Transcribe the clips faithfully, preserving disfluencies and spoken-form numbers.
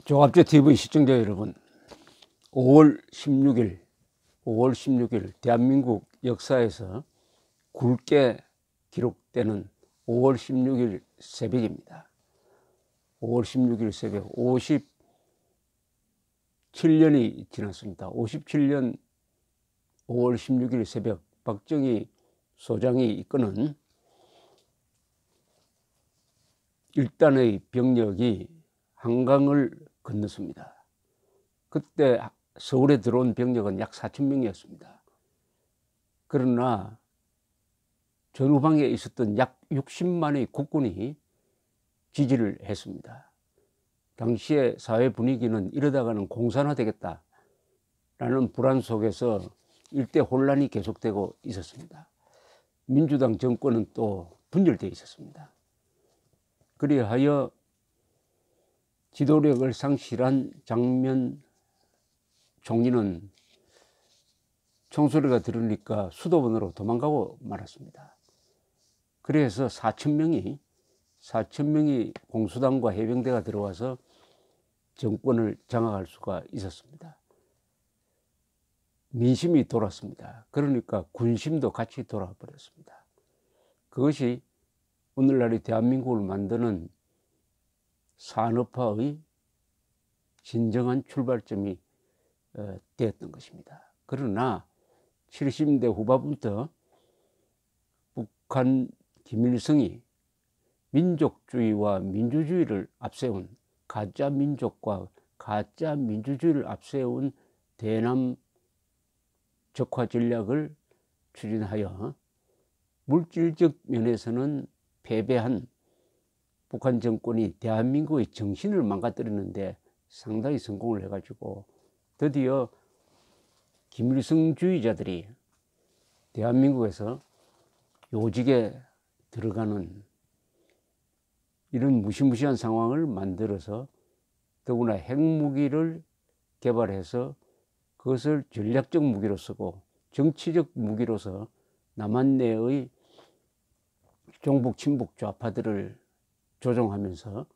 종합제 티비 시청자 여러분, 오월 십육일, 오월 십육일 대한민국 역사에서 굵게 기록되는 오월 십육일 새벽입니다. 오월 십육일 새벽 오십칠 년이 지났습니다. 오십칠 년 오월 십육일 새벽 박정희 소장이 이끄는 일단의 병력이 한강을 건넜습니다. 그때 서울에 들어온 병력은 약 사천 명이었습니다. 그러나 전후방에 있었던 약 육십만의 국군이 지지를 했습니다. 당시의 사회 분위기는 이러다가는 공산화되겠다라는 불안 속에서 일대 혼란이 계속되고 있었습니다. 민주당 정권은 또 분열되어 있었습니다. 그리하여 지도력을 상실한 장면 총리는 총소리가 들으니까 수도원으로 도망가고 말았습니다. 그래서 사천 명이 사천 명이 공수당과 해병대가 들어와서 정권을 장악할 수가 있었습니다. 민심이 돌았습니다. 그러니까 군심도 같이 돌아버렸습니다. 그것이 오늘날의 대한민국을 만드는 산업화의 진정한 출발점이 되었던 것입니다. 그러나 칠십 년대 후반부터 북한 김일성이 민족주의와 민주주의를 앞세운 가짜 민족과 가짜 민주주의를 앞세운 대남 적화 전략을 추진하여 물질적 면에서는 패배한 북한 정권이 대한민국의 정신을 망가뜨리는데 상당히 성공을 해가지고 드디어 김일성주의자들이 대한민국에서 요직에 들어가는 이런 무시무시한 상황을 만들어서 더구나 핵무기를 개발해서 그것을 전략적 무기로 쓰고 정치적 무기로서 남한 내의 종북 친북 좌파들을 조종하면서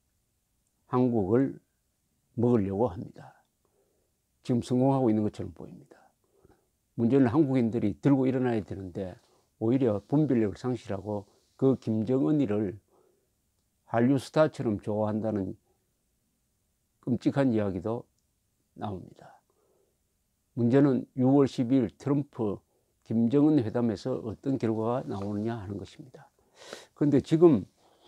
한국을 먹으려고 합니다. 지금 성공하고 있는 것처럼 보입니다. 문제는 한국인들이 들고 일어나야 되는데 오히려 분별력을 상실하고 그 김정은이를 한류 스타처럼 좋아한다는 끔찍한 이야기도 나옵니다. 문제는 유월 십이일 트럼프 김정은 회담에서 어떤 결과가 나오느냐 하는 것입니다. 그런데 지금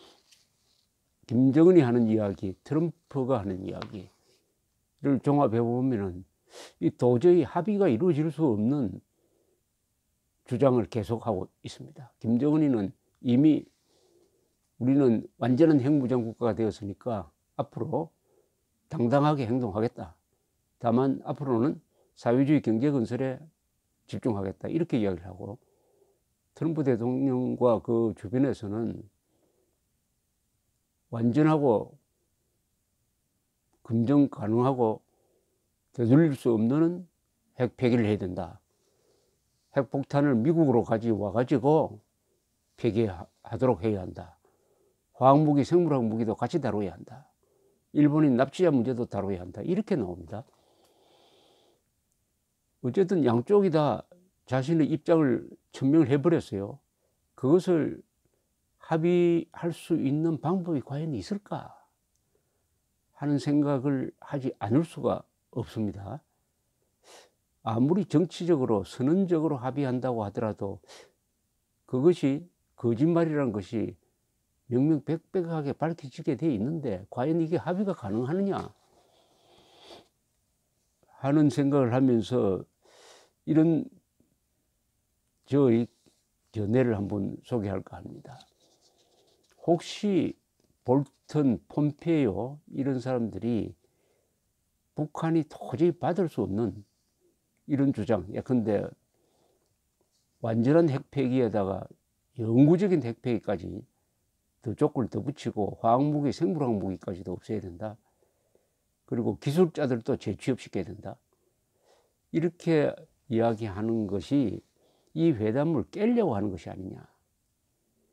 김정은이 하는 이야기, 트럼프가 하는 이야기를 종합해 보면은 이 도저히 합의가 이루어질 수 없는 주장을 계속하고 있습니다. 김정은이는 이미 우리는 완전한 핵무장 국가가 되었으니까 앞으로 당당하게 행동하겠다. 다만 앞으로는 사회주의 경제 건설에 집중하겠다. 이렇게 이야기를 하고 트럼프 대통령과 그 주변에서는 완전하고 금정 가능하고 되돌릴 수 없는 핵 폐기를 해야 된다. 핵폭탄을 미국으로 가져와 가지고 폐기하도록 해야 한다. 화학무기, 생물학 무기도 같이 다뤄야 한다. 일본인 납치자 문제도 다뤄야 한다. 이렇게 나옵니다. 어쨌든 양쪽이 다 자신의 입장을 천명을 해버렸어요. 그것을 합의할 수 있는 방법이 과연 있을까 하는 생각을 하지 않을 수가 없습니다. 아무리 정치적으로 선언적으로 합의한다고 하더라도 그것이 거짓말이라는 것이 명명백백하게 밝혀지게 돼 있는데 과연 이게 합의가 가능하느냐 하는 생각을 하면서 이런 저의 견해를 한번 소개할까 합니다. 혹시 볼턴, 폼페이오 이런 사람들이 북한이 도저히 받을 수 없는 이런 주장, 예컨대 완전한 핵폐기에다가 영구적인 핵폐기까지 더 조건을 더 붙이고 화학무기, 생물학무기까지도 없애야 된다. 그리고 기술자들도 재취업시켜야 된다. 이렇게 이야기하는 것이 이 회담을 깨려고 하는 것이 아니냐.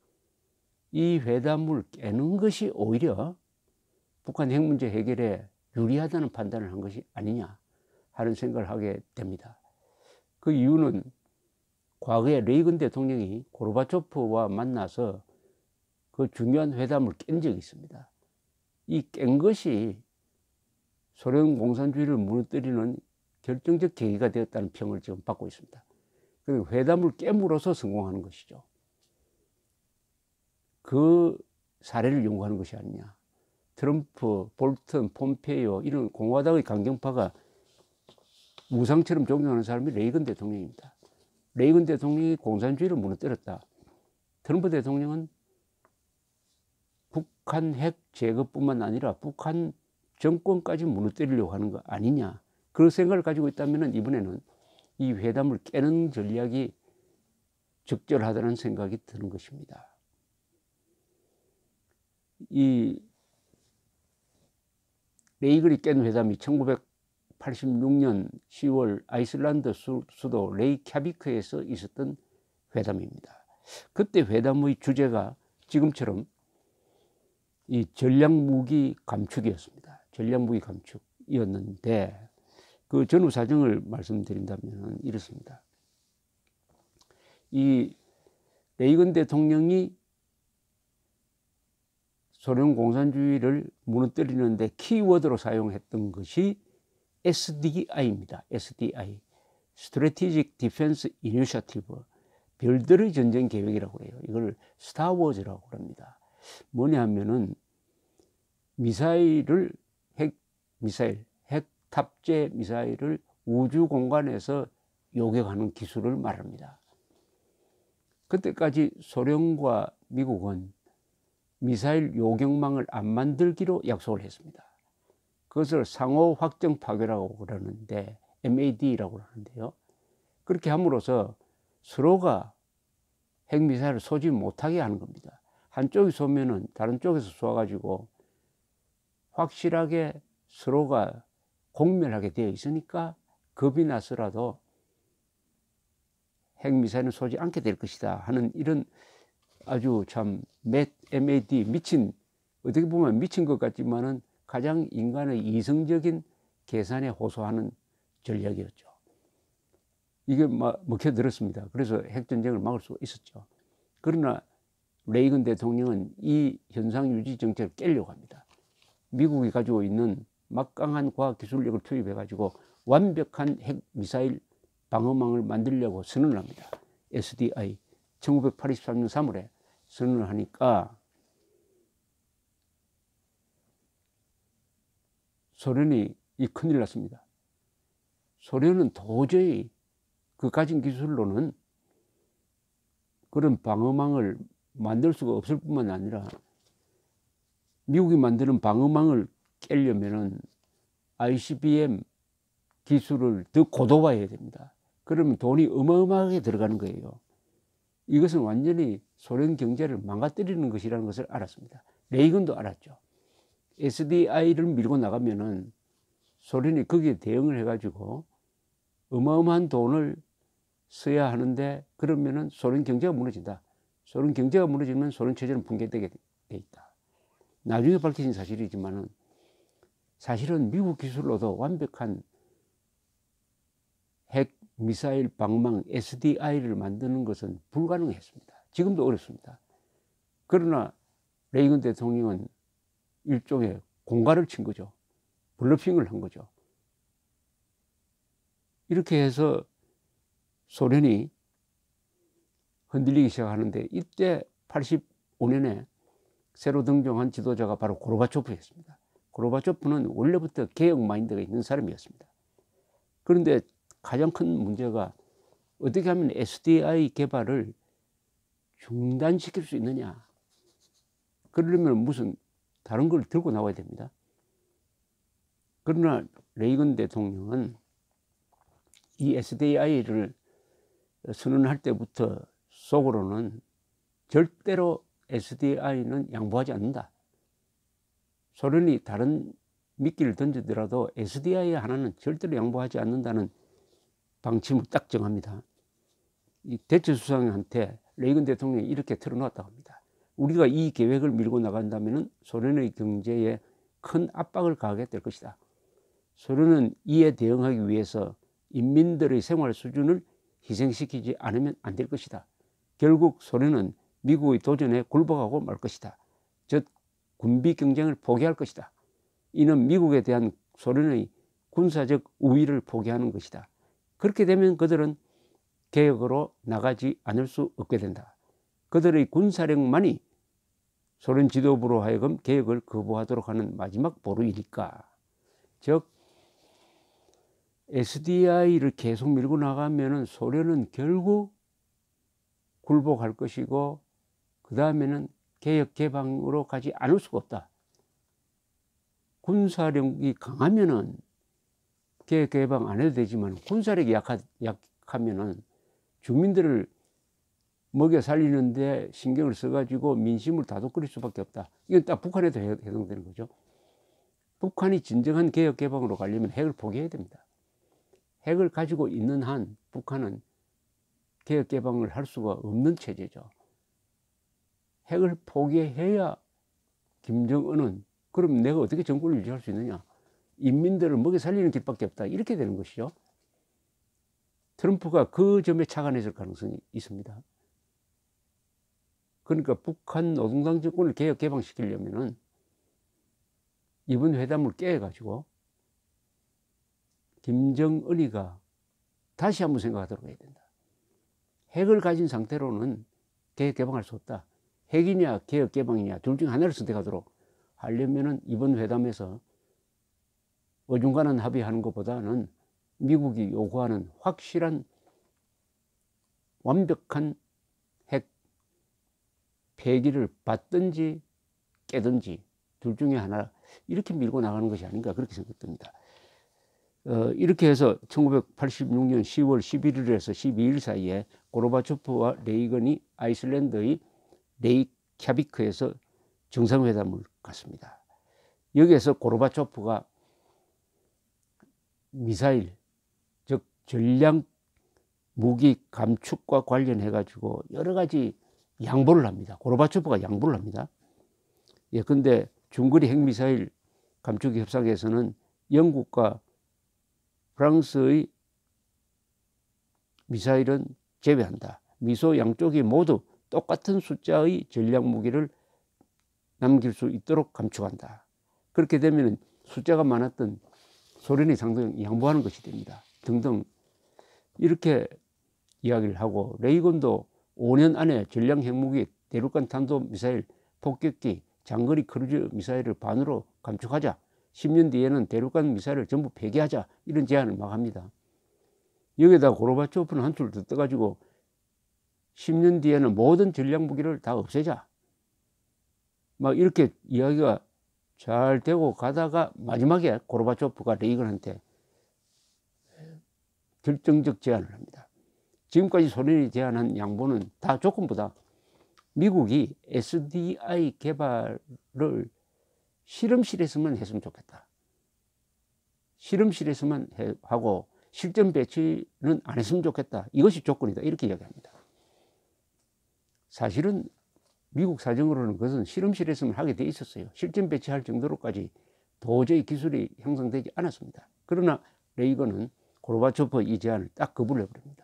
이 회담을 깨는 것이 오히려 북한 핵 문제 해결에 유리하다는 판단을 한 것이 아니냐 하는 생각을 하게 됩니다. 그 이유는 과거에 레이건 대통령이 고르바초프와 만나서 그 중요한 회담을 깬 적이 있습니다. 이 깬 것이 소련 공산주의를 무너뜨리는 결정적 계기가 되었다는 평을 지금 받고 있습니다. 그리고 회담을 깨물어서 성공하는 것이죠. 그 사례를 연구하는 것이 아니냐. 트럼프, 볼턴, 폼페이오 이런 공화당의 강경파가 우상처럼 존경하는 사람이 레이건 대통령입니다. 레이건 대통령이 공산주의를 무너뜨렸다. 트럼프 대통령은 북한 핵 제거뿐만 아니라 북한 정권까지 무너뜨리려고 하는 거 아니냐. 그런 생각을 가지고 있다면 이번에는 이 회담을 깨는 전략이 적절하다는 생각이 드는 것입니다. 이 레이건이 깬 회담이 천구백팔십육 년 시월 아이슬란드 수, 수도 레이캬비크에서 있었던 회담입니다. 그때 회담의 주제가 지금처럼 이 전략무기 감축이었습니다. 전략무기 감축이었는데 그 전후 사정을 말씀드린다면 이렇습니다. 이 레이건 대통령이 소련 공산주의를 무너뜨리는데 키워드로 사용했던 것이 에스디아이입니다. 에스디아이, Strategic Defense Initiative, 별들의 전쟁 계획이라고 해요. 이걸 스타워즈라고 합니다. 뭐냐 하면은 미사일을 핵 미사일, 핵 탑재 미사일을 우주 공간에서 요격하는 기술을 말합니다. 그때까지 소련과 미국은 미사일 요격망을 안 만들기로 약속을 했습니다. 그것을 상호 확정 파괴라고 그러는데 엠에이디라고 하는데요. 그렇게 함으로써 서로가 핵미사일을 쏘지 못하게 하는 겁니다. 한쪽이 쏘면은 다른 쪽에서 쏘아가지고 확실하게 서로가 공멸하게 되어 있으니까 겁이 나서라도 핵미사일은 쏘지 않게 될 것이다 하는 이런 아주 참 엠에이디 미친, 어떻게 보면 미친 것 같지만은 가장 인간의 이성적인 계산에 호소하는 전략이었죠. 이게 막 먹혀들었습니다. 그래서 핵전쟁을 막을 수가 있었죠. 그러나 레이건 대통령은 이 현상 유지 정책을 깨려고 합니다. 미국이 가지고 있는 막강한 과학기술력을 투입해 가지고 완벽한 핵미사일 방어망을 만들려고 선언을 합니다. 에스디아이 천구백팔십삼 년 삼월에 선언을 하니까 소련이 이 큰일 났습니다. 소련은 도저히 그 가진 기술로는 그런 방어망을 만들 수가 없을 뿐만 아니라 미국이 만드는 방어망을 깨려면은 아이씨비엠 기술을 더 고도화해야 됩니다. 그러면 돈이 어마어마하게 들어가는 거예요. 이것은 완전히 소련 경제를 망가뜨리는 것이라는 것을 알았습니다. 레이건도 알았죠. 에스디아이를 밀고 나가면은 소련이 거기에 대응을 해가지고 어마어마한 돈을 써야 하는데 그러면은 소련 경제가 무너진다. 소련 경제가 무너지면 소련 체제는 붕괴되게 돼 있다. 나중에 밝혀진 사실이지만은 사실은 미국 기술로도 완벽한 핵 미사일 방망 에스디아이를 만드는 것은 불가능했습니다. 지금도 어렵습니다. 그러나 레이건 대통령은 일종의 공갈을 친 거죠. 블러핑을 한 거죠. 이렇게 해서 소련이 흔들리기 시작하는데 이때 팔십오 년에 새로 등장한 지도자가 바로 고르바초프였습니다. 고르바초프는 원래부터 개혁 마인드가 있는 사람이었습니다. 그런데 가장 큰 문제가 어떻게 하면 에스디아이 개발을 중단시킬 수 있느냐. 그러려면 무슨 다른 걸 들고 나와야 됩니다. 그러나 레이건 대통령은 이 에스디아이를 선언할 때부터 속으로는 절대로 에스디아이는 양보하지 않는다. 소련이 다른 미끼를 던지더라도 에스디아이 하나는 절대로 양보하지 않는다는 방침을 딱 정합니다. 이 대처 수상한테 레이건 대통령이 이렇게 틀어놓았다고 합니다. 우리가 이 계획을 밀고 나간다면 소련의 경제에 큰 압박을 가하게 될 것이다. 소련은 이에 대응하기 위해서 인민들의 생활 수준을 희생시키지 않으면 안 될 것이다. 결국 소련은 미국의 도전에 굴복하고 말 것이다. 즉 군비 경쟁을 포기할 것이다. 이는 미국에 대한 소련의 군사적 우위를 포기하는 것이다. 그렇게 되면 그들은 개혁으로 나가지 않을 수 없게 된다. 그들의 군사력만이 소련 지도부로 하여금 개혁을 거부하도록 하는 마지막 보루이니까. 즉 에스디아이를 계속 밀고 나가면 소련은 결국 굴복할 것이고 그 다음에는 개혁 개방으로 가지 않을 수가 없다. 군사력이 강하면은 개혁 개방 안 해도 되지만 군사력이 약하, 약하면은 주민들을 먹여 살리는데 신경을 써가지고 민심을 다독거릴 수밖에 없다. 이건 딱 북한에도 해당되는 거죠. 북한이 진정한 개혁 개방으로 가려면 핵을 포기해야 됩니다. 핵을 가지고 있는 한 북한은 개혁 개방을 할 수가 없는 체제죠. 핵을 포기해야 김정은은 그럼 내가 어떻게 정권을 유지할 수 있느냐? 인민들을 먹여 살리는 길밖에 없다. 이렇게 되는 것이죠. 트럼프가 그 점에 착안했을 가능성이 있습니다. 그러니까 북한 노동당 정권을 개혁 개방시키려면은 이번 회담을 깨가지고 김정은이가 다시 한번 생각하도록 해야 된다. 핵을 가진 상태로는 개혁 개방할 수 없다. 핵이냐 개혁 개방이냐 둘 중 하나를 선택하도록 하려면은 이번 회담에서 어중간한 합의하는 것보다는 미국이 요구하는 확실한 완벽한 핵 폐기를 받든지 깨든지 둘 중에 하나 이렇게 밀고 나가는 것이 아닌가 그렇게 생각됩니다. 어, 이렇게 해서 천구백팔십육 년 시월 십일일에서 십이일 사이에 고르바초프와 레이건이 아이슬란드의 레이캬비크에서 정상회담을 갔습니다. 여기에서 고르바초프가 미사일, 즉 전략 무기 감축과 관련해 가지고 여러 가지 양보를 합니다. 고르바초프가 양보를 합니다. 예, 근데 중거리 핵미사일 감축 협상에서는 영국과 프랑스의 미사일은 제외한다. 미소 양쪽이 모두 똑같은 숫자의 전략 무기를 남길 수 있도록 감축한다. 그렇게 되면 숫자가 많았던 소련이 상당히 양보하는 것이 됩니다. 등등 이렇게 이야기를 하고 레이건도 오 년 안에 전략 핵무기, 대륙간 탄도미사일, 폭격기, 장거리 크루즈 미사일을 반으로 감축하자. 십 년 뒤에는 대륙간 미사일을 전부 폐기하자. 이런 제안을 막 합니다. 여기에다 고르바초프는 한술 더 떠가지고 십 년 뒤에는 모든 전략 무기를 다 없애자. 막 이렇게 이야기가 잘 되고 가다가 마지막에 고르바초프가 레이건한테 결정적 제안을 합니다. 지금까지 소련이 제안한 양보는 다 조건보다 미국이 에스디아이 개발을 실험실에서만 했으면 좋겠다. 실험실에서만 해, 하고 실전 배치는 안 했으면 좋겠다. 이것이 조건이다. 이렇게 이야기합니다. 사실은 미국 사정으로는 그것은 실험실에서만 하게 돼 있었어요. 실전 배치할 정도로까지 도저히 기술이 형성되지 않았습니다. 그러나 레이건은 고르바초프 이 제안을 딱 거부를 해버립니다.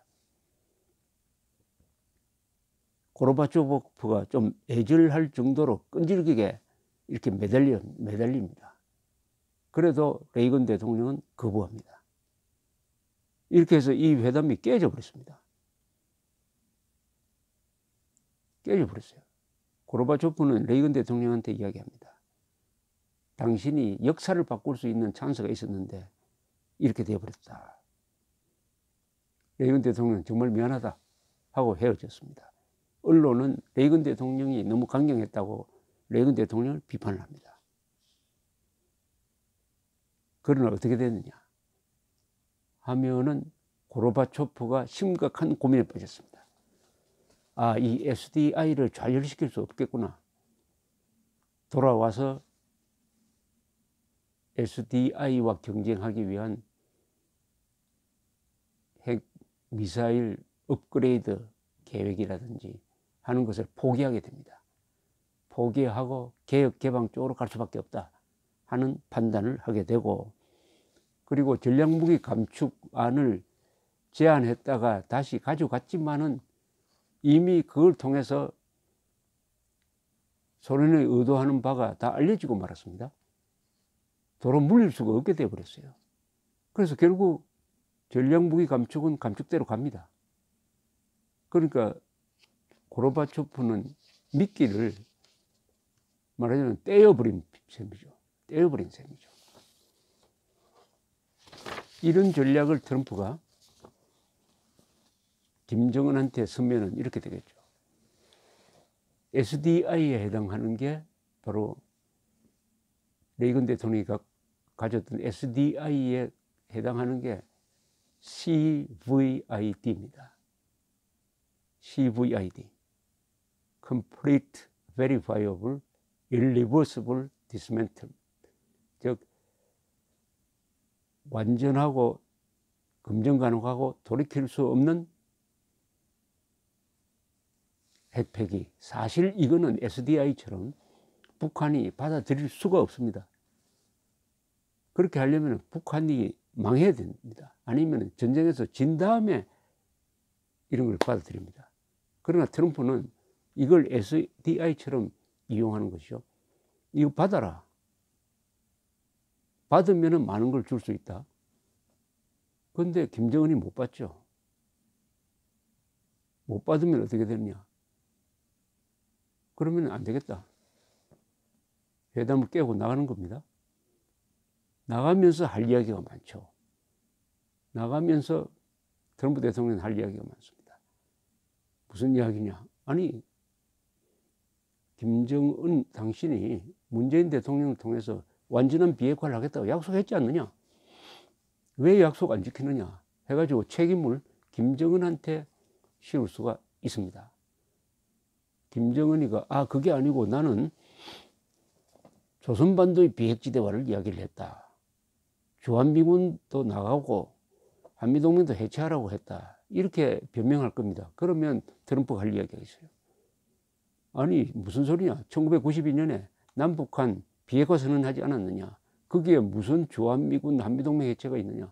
고르바초프가 좀 애절할 정도로 끈질기게 이렇게 매달려, 매달립니다. 그래도 레이건 대통령은 거부합니다. 이렇게 해서 이 회담이 깨져 버렸습니다. 깨져 버렸어요. 고르바초프는 레이건 대통령한테 이야기합니다. 당신이 역사를 바꿀 수 있는 찬스가 있었는데 이렇게 되어버렸다. 레이건 대통령은 정말 미안하다 하고 헤어졌습니다. 언론은 레이건 대통령이 너무 강경했다고 레이건 대통령을 비판을 합니다. 그러나 어떻게 됐느냐 하면은 고르바초프가 심각한 고민에 빠졌습니다. 아, 이 에스디아이를 좌절시킬 수 없겠구나. 돌아와서 에스디아이와 경쟁하기 위한 핵 미사일 업그레이드 계획이라든지 하는 것을 포기하게 됩니다. 포기하고 개혁 개방 쪽으로 갈 수밖에 없다 하는 판단을 하게 되고 그리고 전략무기 감축안을 제안했다가 다시 가져갔지만은 이미 그걸 통해서 소련이 의도하는 바가 다 알려지고 말았습니다. 도로 물릴 수가 없게 되어버렸어요. 그래서 결국 전략무기 감축은 감축대로 갑니다. 그러니까 고르바초프는 미끼를 말하자면 떼어버린 셈이죠. 떼어버린 셈이죠. 이런 전략을 트럼프가 김정은한테 쓰면은 이렇게 되겠죠. 에스디아이에 해당하는 게 바로 레이건 대통령이 가졌던 에스디아이에 해당하는 게 씨브이아이디입니다. 씨브이아이디. Complete Verifiable Irreversible Dismantlement. 즉 완전하고 검증 가능하고 돌이킬 수 없는 핵폐기. 사실 이거는 에스디아이처럼 북한이 받아들일 수가 없습니다. 그렇게 하려면 북한이 망해야 됩니다. 아니면 전쟁에서 진 다음에 이런 걸 받아들입니다. 그러나 트럼프는 이걸 에스디아이처럼 이용하는 것이죠. 이거 받아라. 받으면 많은 걸 줄 수 있다. 그런데 김정은이 못 받죠. 못 받으면 어떻게 되느냐. 그러면 안 되겠다. 회담을 깨고 나가는 겁니다. 나가면서 할 이야기가 많죠. 나가면서 트럼프 대통령이 할 이야기가 많습니다. 무슨 이야기냐. 아니 김정은 당신이 문재인 대통령을 통해서 완전한 비핵화를 하겠다고 약속했지 않느냐. 왜 약속 안 지키느냐 해가지고 책임을 김정은한테 씌울 수가 있습니다. 김정은이가 아 그게 아니고 나는 조선반도의 비핵지대화를 이야기를 했다. 주한미군도 나가고 한미동맹도 해체하라고 했다. 이렇게 변명할 겁니다. 그러면 트럼프가 할 이야기가 있어요. 아니 무슨 소리냐. 천구백구십이 년에 남북한 비핵화 선언하지 않았느냐. 거기에 무슨 주한미군 한미동맹 해체가 있느냐.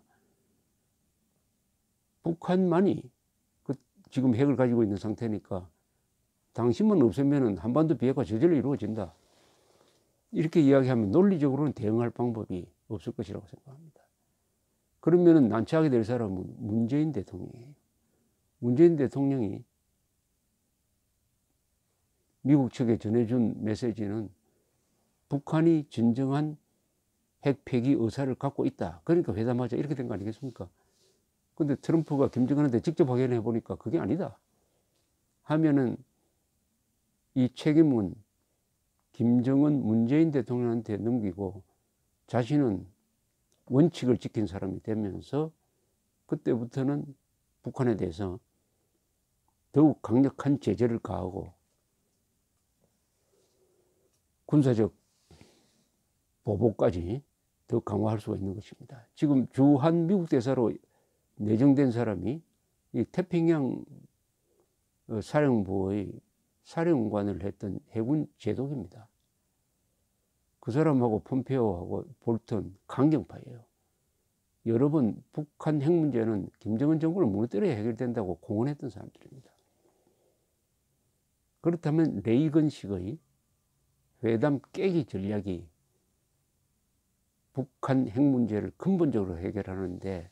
북한만이 그 지금 핵을 가지고 있는 상태니까 당신만 없으면 한반도 비핵화 저절로 이루어진다. 이렇게 이야기하면 논리적으로는 대응할 방법이 없을 것이라고 생각합니다. 그러면 난처하게 될 사람은 문재인 대통령이에요. 문재인 대통령이 미국 측에 전해준 메시지는 북한이 진정한 핵 폐기 의사를 갖고 있다. 그러니까 회담하자 이렇게 된 거 아니겠습니까? 근데 트럼프가 김정은한테 직접 확인해 보니까 그게 아니다. 하면은 이 책임은 김정은 문재인 대통령한테 넘기고 자신은 원칙을 지킨 사람이 되면서 그때부터는 북한에 대해서 더욱 강력한 제재를 가하고 군사적 보복까지 더 강화할 수가 있는 것입니다. 지금 주한 미국 대사로 내정된 사람이 이 태평양 사령부의 사령관을 했던 해군 제독입니다. 그 사람하고 폼페오하고 볼턴 강경파예요. 여러 번 북한 핵 문제는 김정은 정부를 무너뜨려야 해결된다고 공언했던 사람들입니다. 그렇다면 레이건식의 회담 깨기 전략이 북한 핵 문제를 근본적으로 해결하는데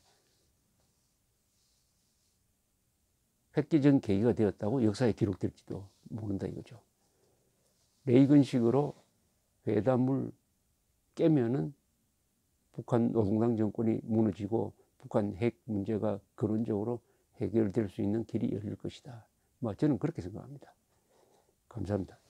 획기적 계기가 되었다고 역사에 기록될지도 모른다 이거죠. 레이건식으로 회담을 깨면은 북한 노동당 정권이 무너지고 북한 핵 문제가 근원적으로 해결될 수 있는 길이 열릴 것이다. 뭐 저는 그렇게 생각합니다. 감사합니다.